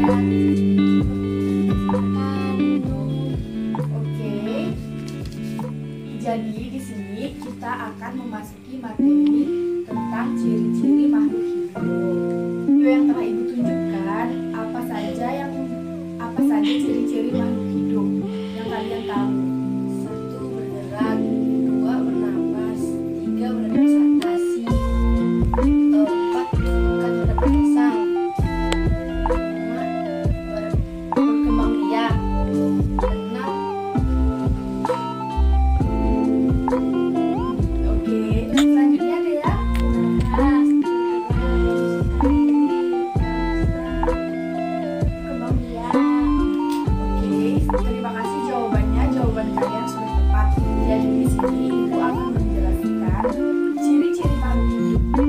Oke. Jadi di sini kita akan memasuki materi tentang ciri-ciri makhluk hidup. Yuk, yang telah Ibu tunjukkan apa saja ciri-ciri makhluk hidup yang kalian tahu. 1. Bergerak, 2. Bernapas, 3. Beradaptasi, 4. Bukan berpersang, 5. Berkembang biak, 6. Oke, selanjutnya ada ya. Berkembang biak. Oke, terima kasih jawabannya. Jawaban kalian sudah tepat. Jadi di sini Ibu akan menjelaskan ciri-ciri makhluk hidup.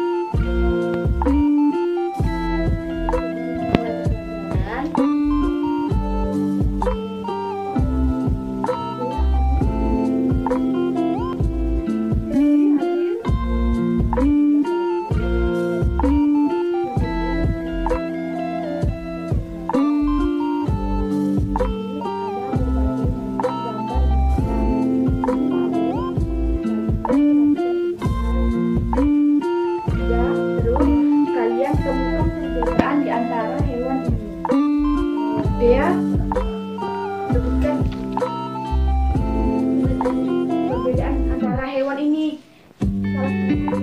Kalian temukan perbedaan di antara hewan ini. Dea, sebutkan perbedaan antara hewan ini. Salah satu.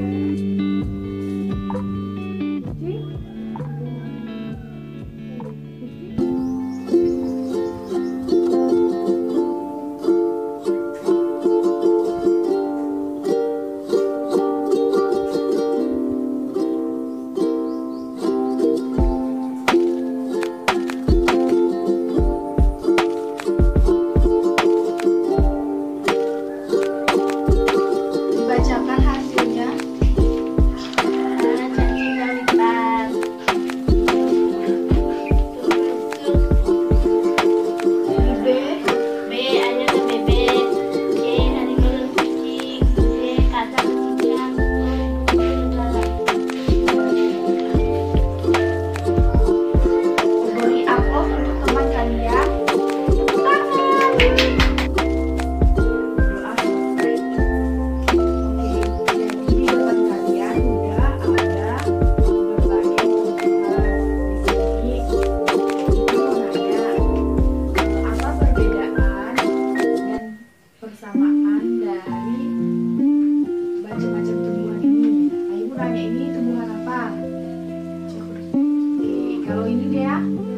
Bacakan hasilnya. B. B. Ayam dan bebek. C. Harimau dan kucing. D. Katak dan cicak. Beri aplaus untuk teman kalian. Tepuk tangan. Doa selesai. Oke, jadi di depan kalian udah ada berbagai tumbuhan. Di sini Ibu nanya apa perbedaan dan persamaan dari macam-macam tumbuhan ini. Nah, Ibu nanya ini tumbuhan apa? Oke, kalau ini dia